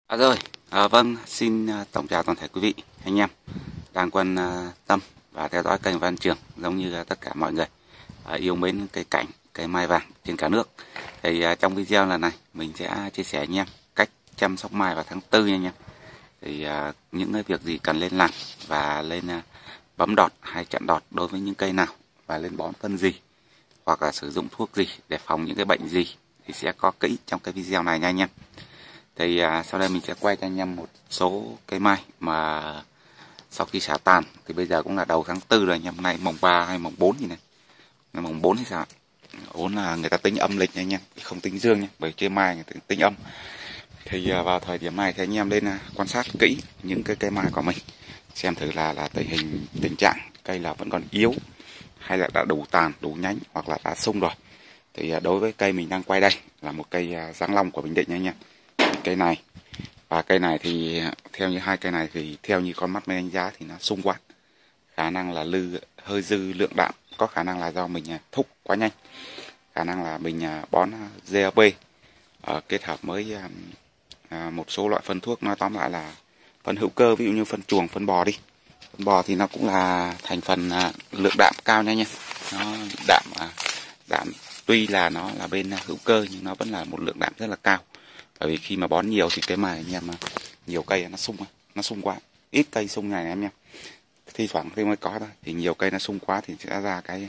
Vâng, xin tổng chào toàn thể quý vị, anh em đang quan tâm và theo dõi kênh Văn Trường giống như tất cả mọi người yêu mến cây cảnh, cây mai vàng trên cả nước. Thì trong video lần này mình sẽ chia sẻ anh em cách chăm sóc mai vào tháng 4 nha anh em. Thì những cái việc gì cần lên làm và lên bấm đọt hay chặn đọt đối với những cây nào và lên bón phân gì hoặc là sử dụng thuốc gì để phòng những cái bệnh gì thì sẽ có kỹ trong cái video này nha anh em. Thì sau đây mình sẽ quay cho anh em một số cây mai mà sau khi xả tàn thì bây giờ cũng là đầu tháng 4 rồi anh em, nay mùng 3 hay mùng 4 gì này. Ngày mùng 4 hay sao? 4 là người ta tính âm lịch nha anh em, không tính dương nha, bởi cây mai người ta tính âm. Thì vào thời điểm này thì anh em lên quan sát kỹ những cái cây mai của mình, xem thử là tình trạng cây là vẫn còn yếu hay là đã đủ tàn, đủ nhánh hoặc là đã sung rồi. Thì đối với cây mình đang quay đây là một cây Giáng Long của Bình Định nha anh em. Cây này và cây này thì theo như hai cây này thì theo như con mắt mình đánh giá thì nó sung quá, khả năng là hơi dư lượng đạm, có khả năng là do mình thúc quá nhanh, khả năng là mình bón GAP kết hợp với một số loại phân thuốc, nói tóm lại là phân hữu cơ, ví dụ như phân chuồng, phân bò đi. Phân bò thì nó cũng là thành phần lượng đạm cao nha anh em, nó đạm tuy là nó là bên hữu cơ nhưng nó vẫn là một lượng đạm rất là cao. Bởi vì khi mà bón nhiều thì cái mai anh em nhiều cây nó sung quá, ít cây sung này em nha, thi thoảng thì mới có thôi. Thì nhiều cây nó sung quá thì sẽ ra cái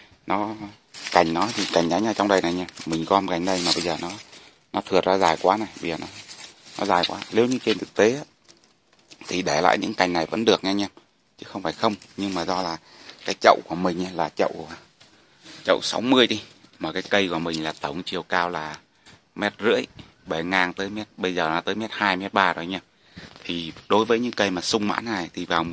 cành nó thì cành nhánh ở trong đây này nha, mình gom cành đây mà bây giờ nó thượt ra dài quá này, bây giờ nó dài quá. Nếu như trên thực tế thì để lại những cành này vẫn được nha anh em, chứ không phải không. Nhưng mà do là cái chậu của mình là chậu 60 đi, mà cái cây của mình là tổng chiều cao là 1,5 m, bề ngang tới mét, bây giờ nó tới 1,2 m, 1,3 m rồi nha. Thì đối với những cây mà sung mãn này thì vào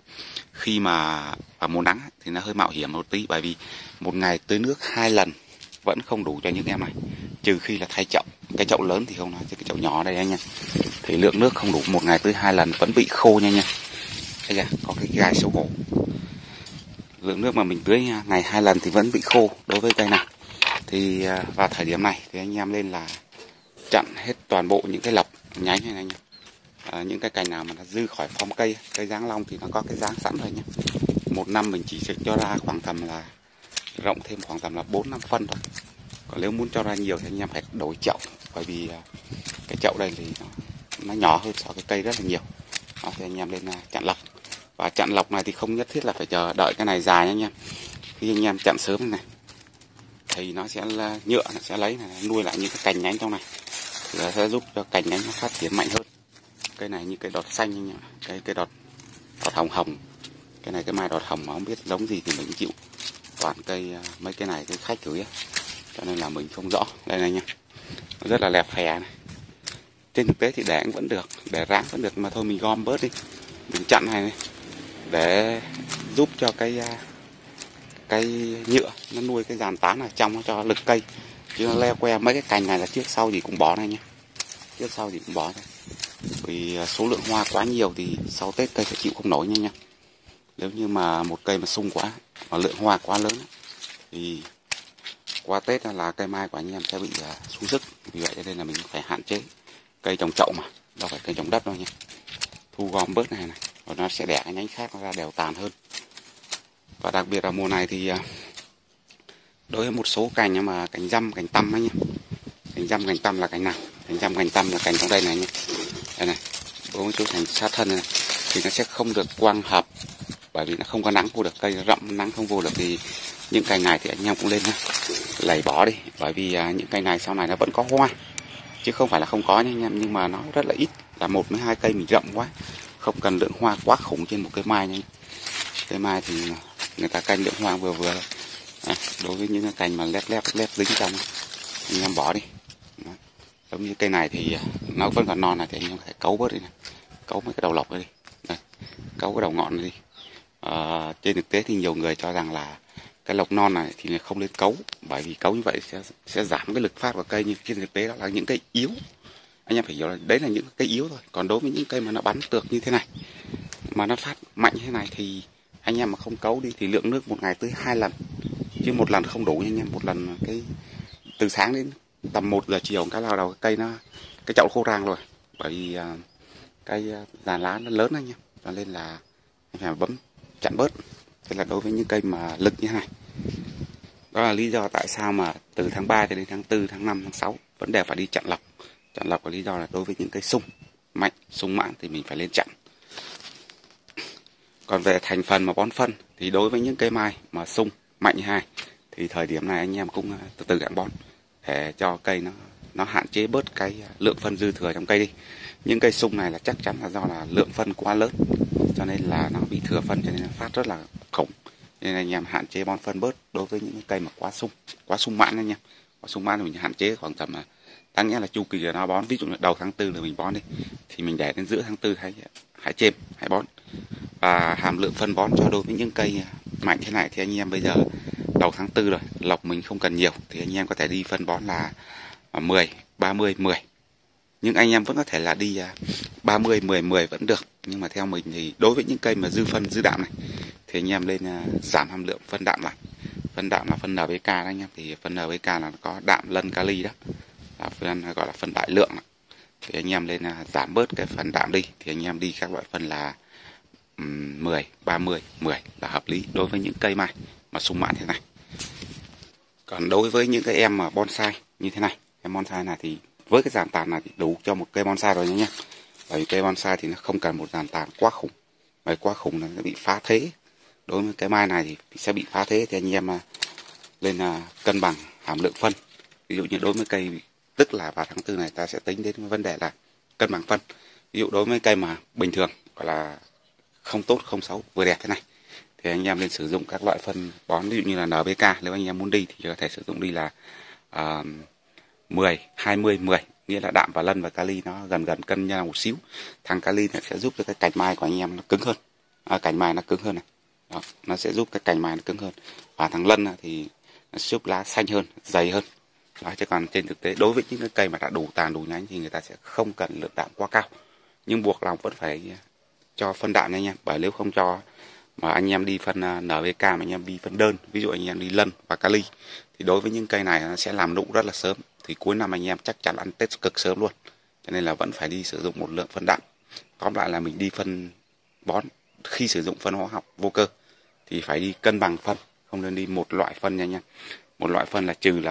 mùa nắng thì nó hơi mạo hiểm một tí, bởi vì một ngày tưới nước 2 lần vẫn không đủ cho những em này, trừ khi là thay chậu. Cái chậu lớn thì không nói, chứ cái chậu nhỏ đây anh nha, thì lượng nước không đủ, một ngày tưới 2 lần vẫn bị khô nha. Thấy chưa? Có cái gai xấu hổ, lượng nước mà mình tưới ngày 2 lần thì vẫn bị khô đối với cây này. Thì vào thời điểm này thì anh em lên là chặn hết toàn bộ những cái lọc nhánh này anh em. Những cái cành nào mà nó dư khỏi phong cây Giáng Long thì nó có cái dáng sẵn rồi nhé. Một năm mình chỉ cho ra khoảng tầm là rộng thêm khoảng tầm là 4-5 phân thôi. Còn nếu muốn cho ra nhiều thì anh em phải đổi chậu, bởi vì cái chậu đây thì nó nhỏ hơn so với cây rất là nhiều. Đó, thì anh em lên chặn lọc. Và chặn lọc này thì không nhất thiết là phải chờ đợi cái này dài nha anh em. Khi anh em chặn sớm này thì nó sẽ nhựa, nó sẽ lấy này, nuôi lại những cái cành nhánh trong này, thì nó sẽ giúp cho cành nhánh nó phát triển mạnh hơn. Cây này như cây đọt xanh anh em, cái đọt hồng hồng, cái này cái mai đọt hồng mà không biết giống gì thì mình chịu. Toàn cây mấy cái này cái khách thử ấy, cho nên là mình không rõ. Đây này nha, nó rất là lẹp phè này. Trên thực tế thì để cũng vẫn được, để ráng vẫn được, mà thôi mình gom bớt đi, mình chặn này để giúp cho cái nhựa nó nuôi cái giàn tán ở trong, nó cho lực cây, chứ nó leo que mấy cái cành này là trước sau gì cũng bỏ này nhá, trước sau gì cũng bỏ thôi. Vì số lượng hoa quá nhiều thì sau Tết cây sẽ chịu không nổi nha. Nếu như mà một cây mà sung quá mà lượng hoa quá lớn thì qua Tết là cây mai của anh em sẽ bị xuống sức. Vì vậy cho nên là mình phải hạn chế cây trồng chậu, mà đâu phải cây trồng đất đâu nha, thu gom bớt này rồi nó sẽ đẻ cái nhánh khác nó ra đều tàn hơn. Và đặc biệt là mùa này thì đối với một số cành mà cành dăm, cành tăm ấy nhá, cành dăm, cành tăm là cành nào? Cành dăm, cành tăm là cành trong đây này nhá, đây này, bốn chỗ cành sát thân này thì nó sẽ không được quang hợp, bởi vì nó không có nắng vô được, cây rậm nắng không vô được. Thì những cành này thì anh em cũng lên lẩy bỏ đi, bởi vì những cành này sau này nó vẫn có hoa, chứ không phải là không có nha anh em, nhưng mà nó rất là ít, là 1-2 cây mình rậm quá, không cần lượng hoa quá khủng trên một cây mai nha. Cây mai thì người ta canh lượng hoa vừa vừa thôi. Đối với những cái cành mà lép dính trong anh em bỏ đi. Đó. Giống như cây này thì nó vẫn còn non này thì anh em phải cấu bớt đi này, cấu mấy cái đầu lọc đi, đây, cấu cái đầu ngọn này đi. Trên thực tế thì nhiều người cho rằng là cái lộc non này thì không nên cấu, bởi vì cấu như vậy sẽ giảm cái lực phát của cây, nhưng trên thực tế đó là những cây yếu. Anh em phải hiểu là đấy là những cây yếu thôi. Còn đối với những cây mà nó bắn tược như thế này mà nó phát mạnh như thế này thì anh em mà không cấu đi thì lượng nước một ngày tưới 2 lần, chứ một lần không đủ nha anh em. Một lần từ sáng đến tầm 1 giờ chiều cái nào đầu cây cái chậu khô rang rồi, bởi vì cái dàn lá nó lớn anh em, cho nên là anh phải bấm chặn bớt. Thế là đối với những cây mà lực như thế này, đó là lý do tại sao mà từ tháng 3 cho đến tháng 4, tháng 5, tháng 6 vẫn đều phải đi chặn lọc. Chặn lọc là lý do là đối với những cây sung mạnh, sung mãn thì mình phải lên chặn. Còn về thành phần mà bón phân thì đối với những cây mai mà sung mạnh như hai thì thời điểm này anh em cũng từ từ gạn bón để cho cây nó hạn chế bớt cái lượng phân dư thừa trong cây đi. Những cây sung này là chắc chắn là do là lượng phân quá lớn, cho nên là nó bị thừa phân, cho nên nó phát rất là khủng. Nên anh em hạn chế bón phân bớt đối với những cây mà quá sung mãn anh em. Quá sung mãn thì mình hạn chế khoảng tầm đáng nghĩa là chu kỳ của nó bón, ví dụ như đầu tháng 4 là mình bón đi, thì mình để đến giữa tháng 4 hãy chêm, hãy bón. Và hàm lượng phân bón cho đối với những cây mạnh thế này thì anh em bây giờ đầu tháng 4 rồi, lọc mình không cần nhiều thì anh em có thể đi phân bón là 10, 30, 10. Nhưng anh em vẫn có thể là đi 30, 10, 10 vẫn được. Nhưng mà theo mình thì đối với những cây mà dư phân, dư đạm này thì anh em lên giảm hàm lượng phân đạm lại. Phân đạm là phân NPK đó anh em. Thì phân NPK là nó có đạm, lân, kali đó, là phân gọi là phân đại lượng. Thì anh em lên giảm bớt cái phần đạm đi, thì anh em đi các loại phân là 10, 30, 10 là hợp lý đối với những cây mai mà sung mãn thế này. Còn đối với những cái em mà bonsai như thế này, em bonsai này thì với cái dàn tàn này thì đủ cho một cây bonsai rồi nhé. Bởi vì cây bonsai thì nó không cần một dàn tàn quá khủng. Bởi quá khủng là nó bị phá thế. Đối với cái mai này thì sẽ bị phá thế, thì anh em lên cân bằng hàm lượng phân. Ví dụ như đối với cây, tức là vào tháng 4 này ta sẽ tính đến vấn đề là cân bằng phân. Ví dụ đối với cây mà bình thường gọi là không tốt, không xấu, vừa đẹp thế này, thì anh em nên sử dụng các loại phân bón, ví dụ như là NPK. Nếu anh em muốn đi thì có thể sử dụng đi là 10, 20, 10, nghĩa là đạm và lân và kali nó gần gần cân nhau một xíu. Thằng kali nó sẽ giúp cho cái cành mai của anh em nó cứng hơn, cành mai nó cứng hơn này. Đó, nó sẽ giúp cái cành mai nó cứng hơn. Và thằng lân thì nó giúp lá xanh hơn, dày hơn. Đó, chứ còn trên thực tế đối với những cái cây mà đã đủ tàn, đủ nhánh thì người ta sẽ không cần lượng đạm quá cao, nhưng buộc lòng vẫn phải cho phân đạm nha anh em. Bởi nếu không cho mà anh em đi phân NPK mà anh em đi phân đơn, ví dụ anh em đi lân và kali, thì đối với những cây này nó sẽ làm nụ rất là sớm, thì cuối năm anh em chắc chắn ăn Tết cực sớm luôn. Cho nên là vẫn phải đi sử dụng một lượng phân đạm. Tóm lại là mình đi phân bón, khi sử dụng phân hóa học vô cơ thì phải đi cân bằng phân, không nên đi một loại phân nha anh em. Một loại phân là trừ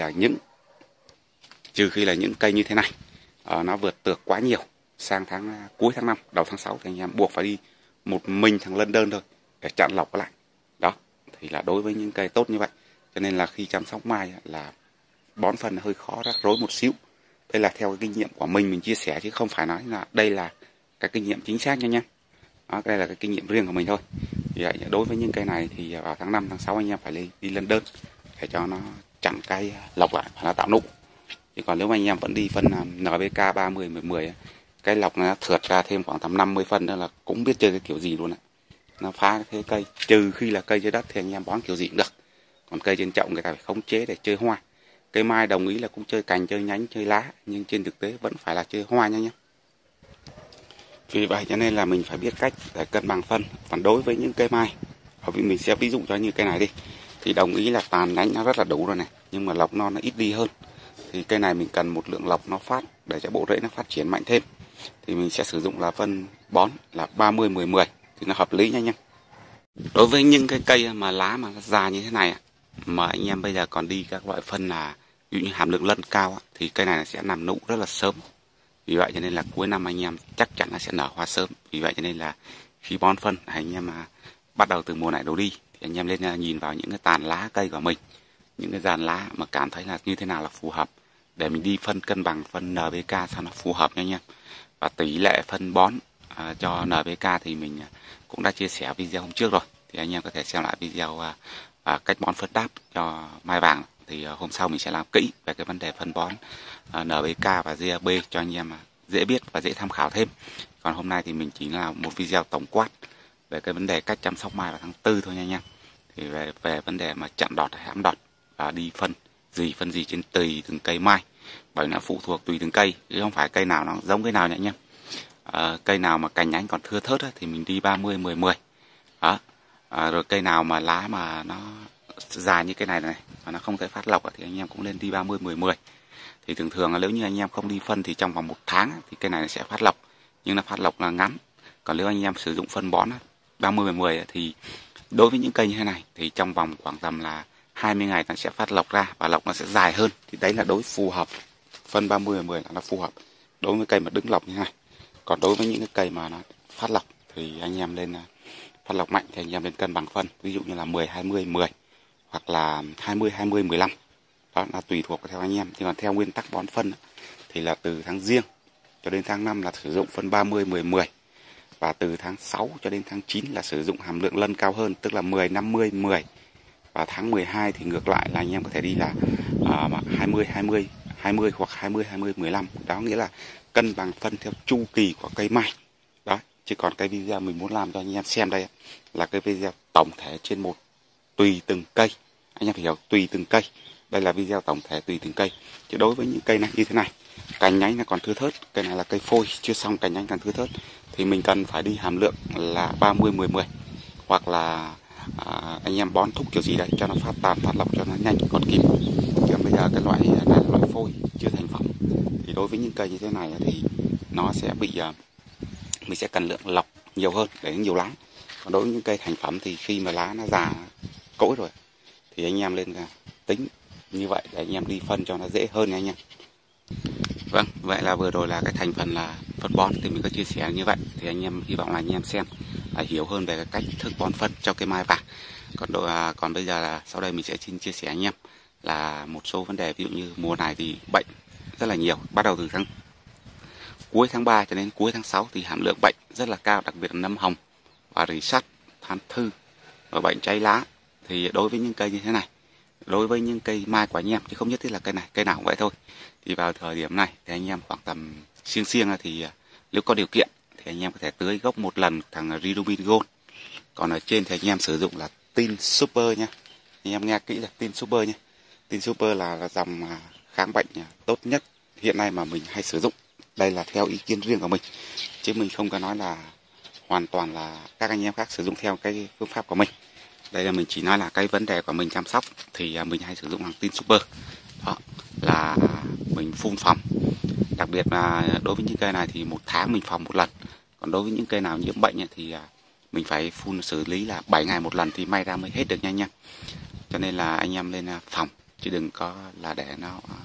khi là những cây như thế này nó vượt tược quá nhiều, sang cuối tháng 5, đầu tháng 6 thì anh em buộc phải đi một mình thằng lân đơn thôi để chặn lọc lại. Đó thì là đối với những cây tốt như vậy. Cho nên là khi chăm sóc mai là bón phân hơi khó, rắc rối một xíu. Đây là theo cái kinh nghiệm của mình chia sẻ, chứ không phải nói là đây là cái kinh nghiệm chính xác nha nha. Đó, đây là cái kinh nghiệm riêng của mình thôi. Thì vậy, đối với những cây này thì vào tháng 5, tháng 6 anh em phải đi lên đơn để cho nó chặn cái lọc lại và nó tạo nụ. Chứ còn nếu anh em vẫn đi phân NPK 30, 10, 10, cái lọc nó thượt ra thêm khoảng tầm 50 phân nữa là cũng biết chơi cái kiểu gì luôn ạ. Nó phá thế cây, trừ khi là cây dưới đất thì anh em bón kiểu gì cũng được. Còn cây trên chậu người ta phải khống chế để chơi hoa. Cây mai đồng ý là cũng chơi cành, chơi nhánh, chơi lá, nhưng trên thực tế vẫn phải là chơi hoa nha nhé. Vì vậy cho nên là mình phải biết cách để cân bằng phân. Còn đối với những cây mai, mình sẽ ví dụ cho như cây này đi, thì đồng ý là tàn nhánh nó rất là đủ rồi này, nhưng mà lọc non nó ít đi hơn. Thì cây này mình cần một lượng lọc nó phát để cho bộ rễ nó phát triển mạnh thêm, thì mình sẽ sử dụng là phân bón là 30, 10, 10 thì nó hợp lý nha anh em. Đối với những cái cây mà lá mà già như thế này mà anh em bây giờ còn đi các loại phân là ví dụ như hàm lượng lân cao thì cây này sẽ nằm nụ rất là sớm. Vì vậy cho nên là cuối năm anh em chắc chắn là sẽ nở hoa sớm. Vì vậy cho nên là khi bón phân anh em bắt đầu từ mùa này đổ đi thì anh em lên nhìn vào những cái tàn lá cây của mình, những cái dàn lá mà cảm thấy là như thế nào là phù hợp để mình đi phân cân bằng phân NPK sao nó phù hợp nha anh em. Và tỷ lệ phân bón cho NPK thì mình cũng đã chia sẻ video hôm trước rồi, thì anh em có thể xem lại video cách bón phân đáp cho mai vàng. Thì hôm sau mình sẽ làm kỹ về cái vấn đề phân bón NPK và GAB cho anh em dễ biết và dễ tham khảo thêm. Còn hôm nay thì mình chỉ là một video tổng quát về cái vấn đề cách chăm sóc mai vào tháng 4 thôi nha anh em. Thì về vấn đề mà chặn đọt hay hãm đọt và đi phân gì trên tùy từng cây mai, bởi nó phụ thuộc tùy từng cây, chứ không phải cây nào nó giống cây nào nha anh em. Cây nào mà cành nhánh còn thưa thớt thì mình đi 30, 10, 10 đó. Rồi cây nào mà lá mà nó dài như cái này mà nó không thể phát lọc thì anh em cũng lên đi 30, 10, 10. Thì thường thường là nếu như anh em không đi phân thì trong vòng 1 tháng thì cây này sẽ phát lộc, nhưng nó phát lộc là ngắn. Còn nếu anh em sử dụng phân bón 30-10 thì đối với những cây như thế này thì trong vòng khoảng tầm là 20 ngày nó sẽ phát lộc ra và lộc nó sẽ dài hơn. Thì đấy là đối phù hợp, phân 30-10 là nó phù hợp đối với cây mà đứng lộc như thế này. Còn đối với những cái cây mà nó phát lộc thì anh em lên phát lộc mạnh thì anh em lên cân bằng phân, ví dụ như là 10-20-10 hoặc là 20-20-15. Đó là tùy thuộc theo anh em. Nhưng mà theo nguyên tắc bón phân thì là từ tháng Giêng cho đến tháng 5 là sử dụng phân 30-10-10, và từ tháng 6 cho đến tháng 9 là sử dụng hàm lượng lân cao hơn, tức là 10-50-10. Và tháng 12 thì ngược lại là anh em có thể đi là 20-20-20 hoặc 20-20-15. Đó nghĩa là cân bằng phân theo chu kỳ của cây mai. Đó, chứ còn cái video mình muốn làm cho anh em xem đây là cái video tổng thể trên một, tùy từng cây. Anh em phải hiểu, tùy từng cây. Đây là video tổng thể tùy từng cây. Chứ đối với những cây này như thế này, cành nhánh nó còn thưa thớt, cây này là cây phôi chưa xong, cành nhánh còn thưa thớt, thì mình cần phải đi hàm lượng là 30-10-10, hoặc là anh em bón thúc kiểu gì đấy cho nó phát tàn phát lộc cho nó nhanh còn kịp. Chứ bây giờ cái loại này là loại phôi chưa thành phẩm, thì đối với những cây như thế này thì nó sẽ bị mình sẽ cần lượng lọc nhiều hơn để nhiều lá. Còn đối với những cây thành phẩm thì khi mà lá nó già cỗi rồi thì anh em lên tính như vậy để anh em đi phân cho nó dễ hơn nha anh em. Vâng, vậy là vừa rồi là cái thành phần là phân bón thì mình có chia sẻ như vậy, thì anh em hy vọng là anh em xem hiểu hơn về cái cách thức bón phân cho cây mai vàng. Còn bây giờ là sau đây mình sẽ xin chia sẻ anh em là một số vấn đề, ví dụ như mùa này thì bệnh rất là nhiều, bắt đầu từ cuối tháng 3 cho đến cuối tháng 6 thì hàm lượng bệnh rất là cao, đặc biệt là nấm hồng và rỉ sắt, than thư và bệnh cháy lá. Thì đối với những cây như thế này, đối với những cây mai của anh em, chứ không nhất thiết là cây này, cây nào cũng vậy thôi, thì vào thời điểm này thì anh em khoảng tầm siêng thì nếu có điều kiện thì anh em có thể tưới gốc một lần thằng Ridobin Gold. Còn ở trên thì anh em sử dụng là Tin Super nha. Anh em nghe kỹ là Tin Super nha. Tin Super là dòng kháng bệnh tốt nhất hiện nay mà mình hay sử dụng. Đây là theo ý kiến riêng của mình, chứ mình không có nói là hoàn toàn là các anh em khác sử dụng theo cái phương pháp của mình. Đây là mình chỉ nói là cái vấn đề của mình chăm sóc thì mình hay sử dụng hàng Tin Super. Đó là mình phun phòng, đặc biệt là đối với những cây này thì 1 tháng mình phòng 1 lần. Còn đối với những cây nào nhiễm bệnh thì mình phải phun xử lý là 7 ngày 1 lần thì may ra mới hết được nha anh em. Cho nên là anh em lên phòng, chứ đừng có là để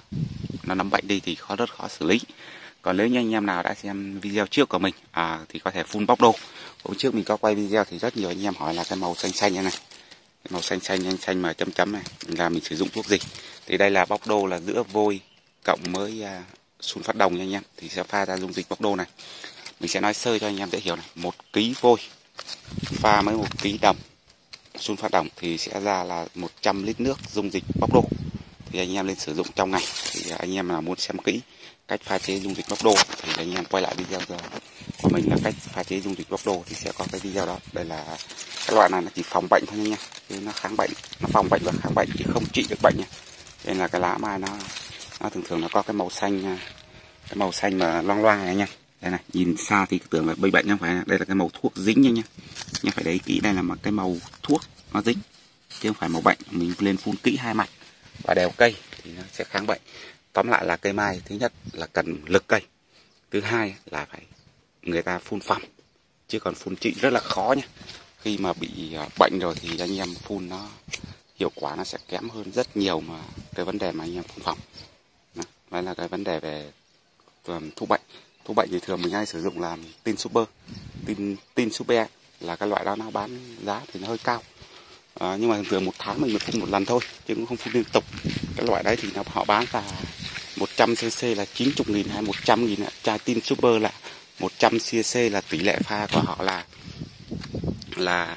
nó nấm bệnh đi thì rất khó xử lý. Còn nếu như anh em nào đã xem video trước của mình thì có thể phun bóc đô. Hôm trước mình có quay video thì rất nhiều anh em hỏi là cái màu xanh xanh như này, cái màu xanh xanh mà chấm chấm này là mình sử dụng thuốc gì. Thì đây là bóc đô, là giữa vôi cộng với sun phát đồng nha anh em, thì sẽ pha ra dung dịch bóc đô này. Mình sẽ nói sơ cho anh em dễ hiểu này. 1 kg vôi pha với 1 kg đồng sun phát đồng thì sẽ ra là 100 lít nước dung dịch bóc đô. Thì anh em lên sử dụng trong ngày. Thì anh em nào muốn xem kỹ cách pha chế dung dịch bóc đô thì anh em quay lại video của mình là cách pha chế dung dịch bóc đô thì sẽ có cái video đó. Đây là cái loại này nó chỉ phòng bệnh thôi nha, chứ nó kháng bệnh, nó phòng bệnh và kháng bệnh chứ không trị được bệnh nha. Nên là cái lá mai nó thường nó có cái màu xanh mà loang loang này nha. Đây này, nhìn xa thì tưởng là bệnh không phải, đây là cái màu thuốc dính nha. Nhưng phải để ý kỹ, đây là một cái màu thuốc nó dính chứ không phải màu bệnh. Mình lên phun kỹ 2 mặt và đều cây thì nó sẽ kháng bệnh. Tóm lại là cây mai thứ nhất là cần lực cây, thứ hai là phải người ta phun phòng, chứ còn phun trị rất là khó nha. Khi mà bị bệnh rồi thì anh em phun nó hiệu quả nó sẽ kém hơn rất nhiều mà cái vấn đề mà anh em phun phòng. Đó là cái vấn đề về thuốc bệnh. Thuốc bệnh thì thường mình hay sử dụng là Tin Super. Tin Super là cái loại đó nó bán giá thì nó hơi cao. Nhưng mà thường 1 tháng mình mới phun 1 lần thôi, chứ cũng không phun liên tục. Cái loại đấy thì họ bán là 100cc là 90.000 hay 100.000. Chai Tin Super là 100cc là tỷ lệ pha của họ là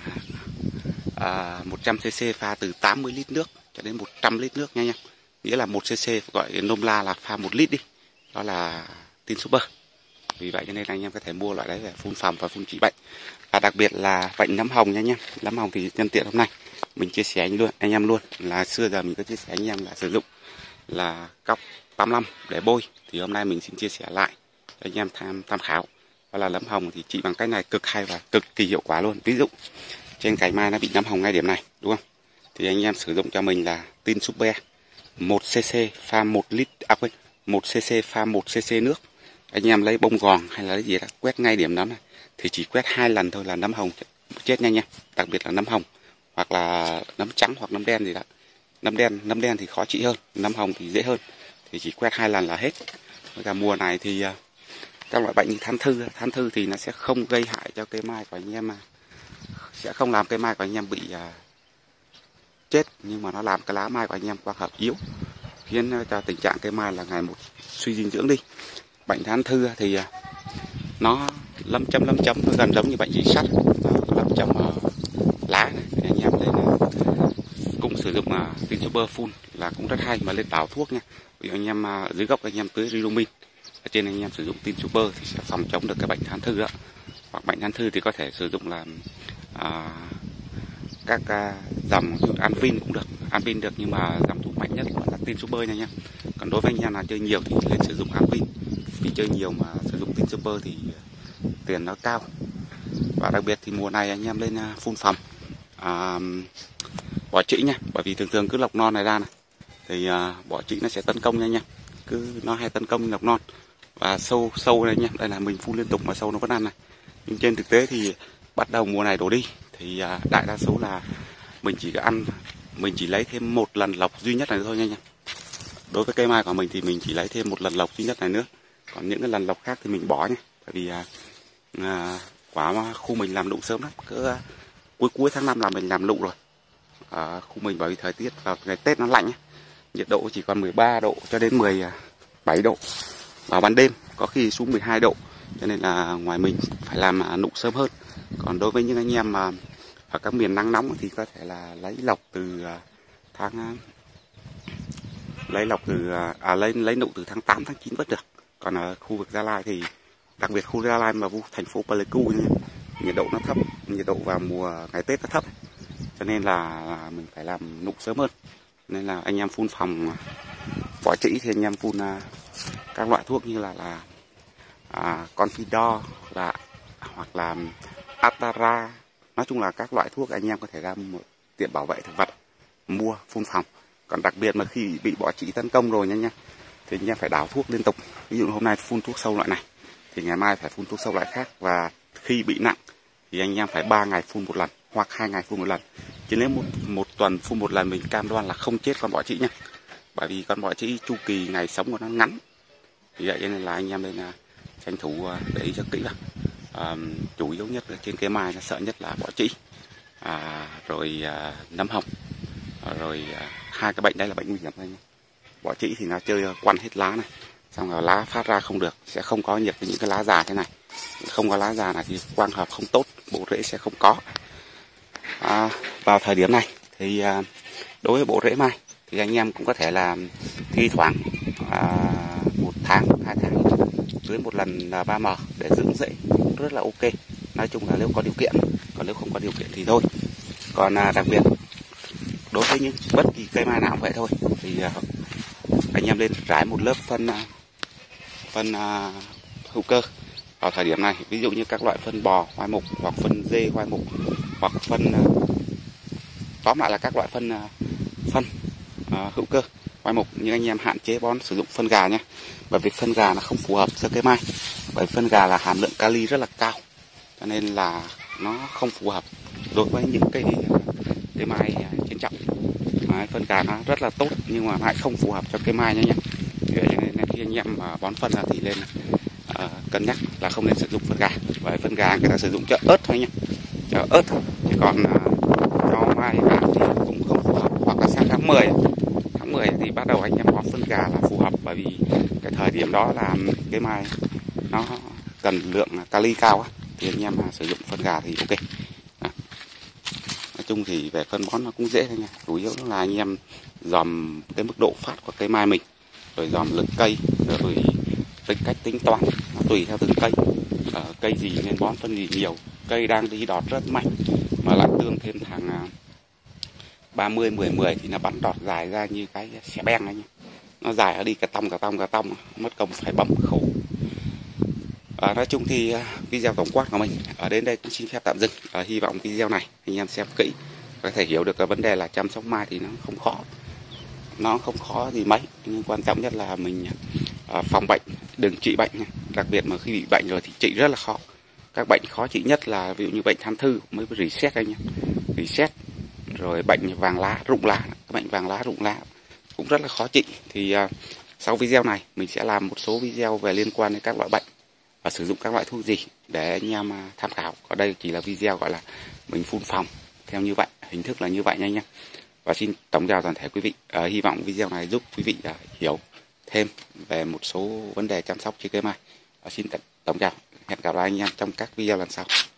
100cc pha từ 80 lít nước cho đến 100 lít nước nha. Nghĩa là 1cc gọi nôm la là pha 1 lít đi. Đó là Tin Super. Vì vậy cho nên anh em có thể mua loại đấy để phun phòng và phun trị bệnh. Và đặc biệt là bệnh nấm hồng nha anh em. Nấm hồng thì nhân tiện hôm nay mình chia sẻ anh em luôn là xưa giờ mình có chia sẻ anh em là sử dụng là cọc 85 để bôi, thì hôm nay mình xin chia sẻ lại cho anh em tham khảo. Đó là nấm hồng thì trị bằng cách này cực hay và cực kỳ hiệu quả luôn. Ví dụ trên cành mai nó bị nấm hồng ngay điểm này, đúng không? Thì anh em sử dụng cho mình là Tin Super 1cc pha 1 1cc pha 1cc nước, anh em lấy bông gòn hay là lấy gì đó quét ngay điểm nấm này, thì chỉ quét 2 lần thôi là nấm hồng chết nhanh nha, đặc biệt là nấm hồng hoặc là nấm trắng hoặc nấm đen gì đó. Nấm đen thì khó trị hơn, nấm hồng thì dễ hơn, thì chỉ quét 2 lần là hết. Với cả mùa này thì các loại bệnh như than thư thì nó sẽ không gây hại cho cây mai của anh em, mà sẽ không làm cây mai của anh em bị chết, nhưng mà nó làm cái lá mai của anh em quang hợp yếu, khiến cho tình trạng cây mai là ngày một suy dinh dưỡng đi. Bệnh than thư thì nó lâm châm nó gần giống như bệnh dị sắt, lâm châm ở lá này. Thì anh em thấy là cũng sử dụng Tin Super Full là cũng rất hay, mà lên bảo thuốc nha. Vì anh em dưới gốc anh em tưới Rilomin, ở trên anh em sử dụng Tin Super thì sẽ phòng chống được cái bệnh than thư đó. Hoặc bệnh than thư thì có thể sử dụng là các dòng Anvin cũng được, Anvin được, nhưng mà dòng thuốc mạnh nhất là Tin Super nha. Còn đối với anh em nào chơi nhiều thì nên sử dụng Anvin, vì chơi nhiều mà sử dụng Tin Super thì tiền nó cao. Và đặc biệt thì mùa này anh em lên phun phòng bọ trĩ nha, bởi vì thường cứ lọc non này ra này thì bọ trĩ nó sẽ tấn công nha, cứ nó hay tấn công lọc non. Và sâu này nha, đây là mình phun liên tục mà sâu nó vẫn ăn này, nhưng trên thực tế thì bắt đầu mùa này đổ đi thì đại đa số là mình chỉ lấy thêm một lần lọc duy nhất này thôi nha. Đối với cây mai của mình thì mình chỉ lấy thêm một lần lọc duy nhất này nữa, còn những cái lần lọc khác thì mình bỏ nha. Bởi vì quả khu mình làm nụ sớm lắm, cứ cuối tháng 5 là mình làm nụ rồi. Khu mình bởi vì thời tiết vào ngày Tết nó lạnh, nhiệt độ chỉ còn 13 độ cho đến 17 độ, vào ban đêm có khi xuống 12 độ, cho nên là ngoài mình phải làm nụ sớm hơn. Còn đối với những anh em mà ở các miền nắng nóng thì có thể là lấy lọc từ lấy nụ từ tháng 8 tháng 9 vẫn được. Còn ở khu vực Gia Lai thì đặc biệt khu Gia Lai mà thành phố Pleiku nha, nhiệt độ nó thấp, nhiệt độ vào mùa ngày Tết nó thấp, cho nên là mình phải làm nụ sớm hơn. Nên là anh em phun phòng bọ trĩ thì anh em phun các loại thuốc như là Confidor hoặc là Atara, nói chung là các loại thuốc anh em có thể ra một tiệm bảo vệ thực vật mua phun phòng. Còn đặc biệt mà khi bị bọ trĩ tấn công rồi nha, thì anh em phải đảo thuốc liên tục. Ví dụ hôm nay phun thuốc sâu loại này thì ngày mai phải phun thuốc sâu loại khác, và khi bị nặng thì anh em phải 3 ngày phun một lần hoặc 2 ngày phun một lần. Chứ nếu một tuần phun một lần mình cam đoan là không chết con bọ trĩ nha. Bởi vì con bọ trĩ chu kỳ ngày sống của nó ngắn, vì vậy nên là anh em nên tranh thủ để ý cho kỹ vào. Chủ yếu nhất là trên cây mai nó sợ nhất là bọ trĩ, rồi nấm hồng, rồi hai cái bệnh đấy là bệnh nguy hiểm thôi nhé. Bọ trĩ thì nó chơi quăn hết lá này, xong rồi lá phát ra không được, sẽ không có nhiệt với những cái lá già thế này. Không có lá già này thì quang hợp không tốt, bộ rễ sẽ không có. Vào thời điểm này thì đối với bộ rễ mai thì anh em cũng có thể là thi thoảng 1 tháng 2 tháng tưới một lần 3M để dưỡng rễ, rất là ok. Nói chung là nếu có điều kiện, còn nếu không có điều kiện thì thôi. Còn đặc biệt đối với những bất kỳ cây mai nào cũng vậy thôi, thì anh em lên rải một lớp phân hữu cơ vào thời điểm này. Ví dụ như các loại phân bò hoai mục, hoặc phân dê hoai mục, hoặc phân tóm lại là các loại phân hữu cơ hoai mục. Nhưng anh em hạn chế bón sử dụng phân gà nha, bởi vì phân gà nó không phù hợp cho cây mai, bởi phân gà là hàm lượng kali rất là cao, cho nên là nó không phù hợp đối với những cây mai trên trọng. Phân gà nó rất là tốt nhưng mà lại không phù hợp cho cây mai nha. Nên khi anh em bón phân thì lên cân nhắc là không nên sử dụng phân gà, bởi phân gà người ta sử dụng cho ớt thôi nha, cho ớt thôi. Chứ còn cho mai gà thì cũng không phù hợp. Hoặc là sang tháng 10 thì bắt đầu anh em bón phân gà là phù hợp, bởi vì cái thời điểm đó là cái mai nó cần lượng kali cao thì anh em sử dụng phân gà thì ok. Nói chung thì về phân bón nó cũng dễ thôi nha, chủ yếu là anh em dòm cái mức độ phát của cây mai mình, rồi dòm lực cây, rồi cách tính toán nó tùy theo từng cây. Cây gì nên bón phân gì nhiều, cây đang đi đọt rất mạnh mà lại tương thêm thằng 30-10-10 thì nó bắn đọt dài ra như cái xẻ beng ấy nhá. Nó dài nó đi cả tông, mất công phải bấm khổ. Nói chung thì video tổng quát của mình ở đến đây cũng xin phép tạm dừng. Hy vọng video này anh em xem kỹ có thể hiểu được cái vấn đề là chăm sóc mai thì nó không khó gì mấy, nhưng quan trọng nhất là mình phòng bệnh, đừng trị bệnh nha. Đặc biệt mà khi bị bệnh rồi thì trị rất là khó. Các bệnh khó trị nhất là ví dụ như bệnh than thư mới reset anh nhé, reset, rồi bệnh vàng lá rụng lá, các bệnh vàng lá rụng lá cũng rất là khó trị. Thì sau video này mình sẽ làm một số video về liên quan đến các loại bệnh và sử dụng các loại thuốc gì để anh em tham khảo. Ở đây chỉ là video gọi là mình phun phòng theo như vậy, hình thức là như vậy nha anh em. Và xin tổng chào toàn thể quý vị. Hy vọng video này giúp quý vị hiểu thêm về một số vấn đề chăm sóc trên cây mai. Xin tổng chào, hẹn gặp lại anh em trong các video lần sau.